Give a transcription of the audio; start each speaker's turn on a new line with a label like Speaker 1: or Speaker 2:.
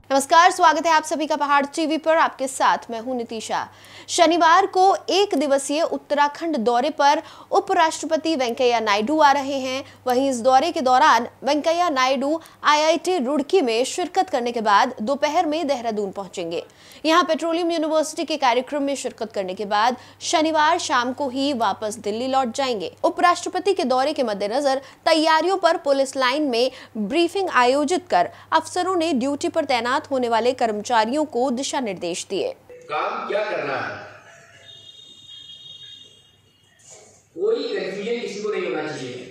Speaker 1: नमस्कार, स्वागत है आप सभी का पहाड़ टीवी पर। आपके साथ मैं हूं नितिशा। शनिवार को एक दिवसीय उत्तराखंड दौरे पर उपराष्ट्रपति वेंकैया नायडू आ रहे हैं। वहीं इस दौरे के दौरान वेंकैया नायडू आईआईटी रुड़की में शिरकत करने के बाद दोपहर में देहरादून पहुंचेंगे। यहां पेट्रोलियम यूनिवर्सिटी के कार्यक्रम में शिरकत करने के बाद शनिवार शाम को ही वापस दिल्ली लौट जाएंगे। उपराष्ट्रपति के दौरे के मद्देनजर तैयारियों पर पुलिस लाइन में ब्रीफिंग आयोजित कर अफसरों ने ड्यूटी पर तैनात होने वाले कर्मचारियों को दिशा निर्देश दिए।
Speaker 2: काम क्या करना है, कोई कंफ्यूजन किसी को नहीं होना चाहिए।